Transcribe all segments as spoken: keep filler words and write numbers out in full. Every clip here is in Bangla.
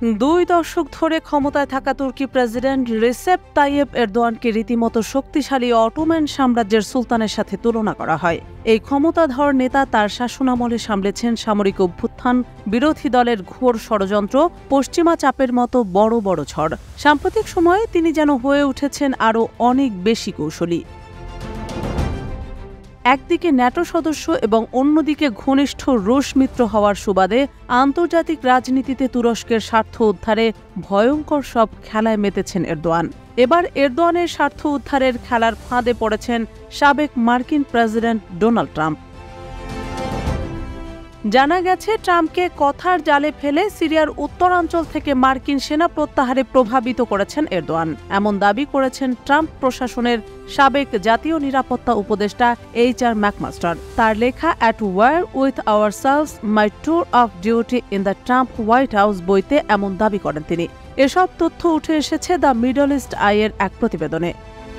দুই দশক ধরে ক্ষমতায় থাকা তুর্কি প্রেসিডেন্ট রিসেপ তাইয়েপ এরদোয়ানকে রীতিমতো শক্তিশালী অটোমান সাম্রাজ্যের সুলতানের সাথে তুলনা করা হয়। এই ক্ষমতাধর নেতা তার শাসনামলে সামলেছেন সামরিক অভ্যুত্থান, বিরোধী দলের ঘোর ষড়যন্ত্র, পশ্চিমা চাপের মতো বড় বড় ঝড়। সাম্প্রতিক সময়ে তিনি যেন হয়ে উঠেছেন আরও অনেক বেশি কৌশলী। একদিকে ন্যাটো সদস্য এবং অন্যদিকে ঘনিষ্ঠ রুশ মিত্র হওয়ার সুবাদে আন্তর্জাতিক রাজনীতিতে তুরস্কের স্বার্থ উদ্ধারে ভয়ঙ্কর সব খেলায় মেতেছেন এরদোয়ান। এবার এরদোয়ানের স্বার্থ উদ্ধারের খেলার ফাঁদে পড়েছেন সাবেক মার্কিন প্রেসিডেন্ট ডোনাল্ড ট্রাম্প। জানা গেছে, ট্রাম্পকে কথার জালে ফেলে সিরিয়ার উত্তরাঞ্চল থেকে মার্কিন সেনা প্রত্যাহারে প্রভাবিত করেছেন এরদোয়ান। এমন দাবি করেছেন ট্রাম্প প্রশাসনের সাবেক জাতীয় নিরাপত্তা উপদেষ্টা এইচ আর ম্যাকমাস্টার। তার লেখা at war with ourselves my tour of duty in the Trump White House বইতে এমন দাবি করেন তিনি। এসব তথ্য উঠে এসেছে দ্য মিডল ইস্ট আইয়ের এক প্রতিবেদনে।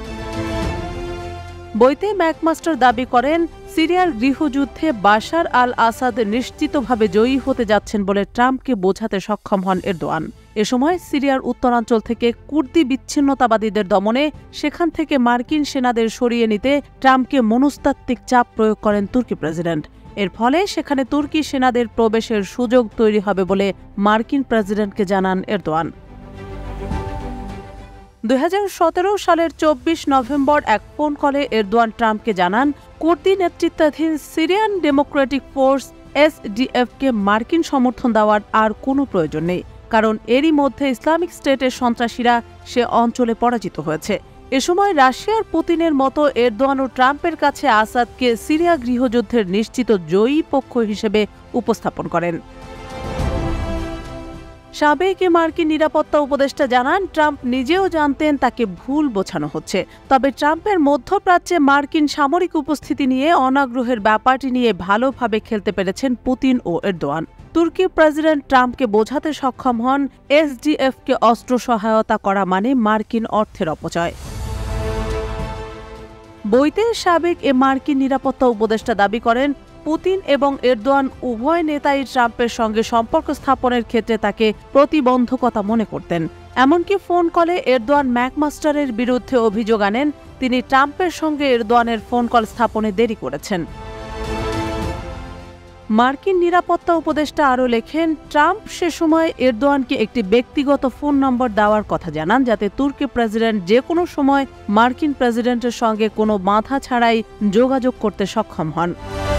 বইতে ম্যাকমাস্টার দাবি করেন, সিরিয়ার গৃহযুদ্ধে বাশার আল আসাদ নিশ্চিতভাবে জয়ী হতে যাচ্ছেন বলে ট্রাম্পকে বোঝাতে সক্ষম হন এরদোয়ান। এ সময় সিরিয়ার উত্তরাঞ্চল থেকে কুর্দি বিচ্ছিন্নতাবাদীদের দমনে, সেখান থেকে মার্কিন সেনাদের সরিয়ে নিতে ট্রাম্পকে মনস্তাত্ত্বিক চাপ প্রয়োগ করেন তুর্কি প্রেসিডেন্ট। এর ফলে সেখানে তুর্কি সেনাদের প্রবেশের সুযোগ তৈরি হবে বলে মার্কিন প্রেসিডেন্টকে জানান এরদোয়ান। দুই হাজার সতেরো সালের চব্বিশ নভেম্বর এক ফোন কলে এরদোয়ান ট্রাম্পকে জানান, কুর্দি নেতৃত্বাধীন Syrian Democratic force S D এফকে মার্কিন সমর্থন দেওয়ার আর কোনো প্রয়োজন নেই, কারণ এরই মধ্যে ইসলামিক স্টেটের সন্ত্রাসীরা সে অঞ্চলে পরাজিত হয়েছে। এ সময় রাশিয়ার পুতিনের মতো এরদোয়ান ও ট্রাম্পের কাছে আসাদকে সিরিয়া গৃহযুদ্ধের নিশ্চিত জয়ী পক্ষ হিসেবে উপস্থাপন করেন। সাবেক মার্কিন নিরাপত্তা উপদেষ্টা জানান, ট্রাম্প নিজেও জানতেন তাকে ভুল বোঝানো হচ্ছে। তবে ট্রাম্পের মধ্যপ্রাচ্যে মার্কিন সামরিক উপস্থিতি নিয়ে অনাগ্রহের ব্যাপারটি নিয়ে ভালোভাবে খেলতে পেরেছেন পুতিন ও এরদোয়ান। তুর্কি প্রেসিডেন্ট ট্রাম্পকে বোঝাতে সক্ষম হন, এসডিএফকে অস্ত্র সহায়তা করা মানে মার্কিন অর্থের অপচয়। বইতে সাবেক এ মার্কিন নিরাপত্তা উপদেষ্টা দাবি করেন, পুতিন এবং এরদোয়ান উভয় নেতাই ট্রাম্পের সঙ্গে সম্পর্ক স্থাপনের ক্ষেত্রে তাকে প্রতিবন্ধকতা মনে করতেন। এমনকি ফোন কলে এরদোয়ান ম্যাকমাস্টারের বিরুদ্ধে অভিযোগ আনেন, তিনি ট্রাম্পের সঙ্গে এরদোয়ানের ফোন কল স্থাপনে দেরি করেছেন। মার্কিন নিরাপত্তা উপদেষ্টা আরও লেখেন, ট্রাম্প সে সময় এরদোয়ানকে একটি ব্যক্তিগত ফোন নম্বর দেওয়ার কথা জানান, যাতে তুর্কি প্রেসিডেন্ট যে কোনো সময় মার্কিন প্রেসিডেন্টের সঙ্গে কোনো বাধা ছাড়াই যোগাযোগ করতে সক্ষম হন।